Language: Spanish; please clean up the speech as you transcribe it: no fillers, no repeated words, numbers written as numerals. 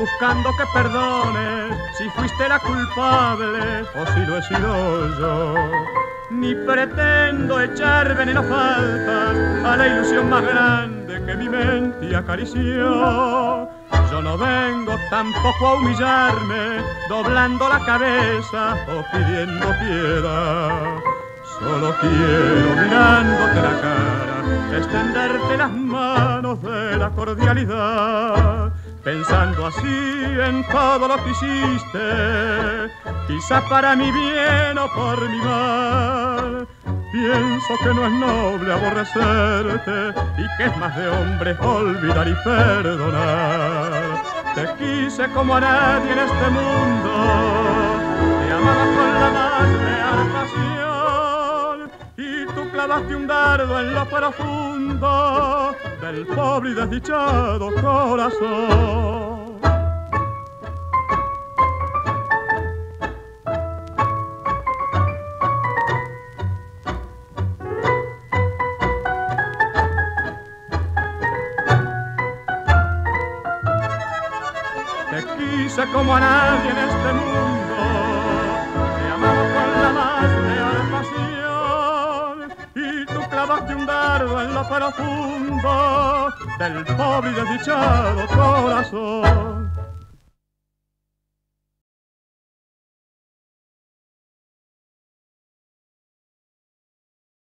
buscando que perdones si fuiste la culpable o si lo he sido yo. Ni pretendo echar veneno faltas a la ilusión más grande que mi mente acarició. Yo no vengo tampoco a humillarme, doblando la cabeza o pidiendo piedad. Solo quiero, mirándote la cara, extenderte las manos de la cordialidad. Pensando así en todo lo que hiciste, quizá para mi bien o por mi mal. Pienso que no es noble aborrecerte y que es más de hombre olvidar y perdonar. Te quise como a nadie en este mundo, te amaba con la más leal pasión, y tú clavaste un dardo en lo profundo del pobre y desdichado corazón. Te quise como a nadie en este mundo, te amaba con la más leal pasión, y tú clavaste un dardo en lo profundo del pobre y desdichado corazón.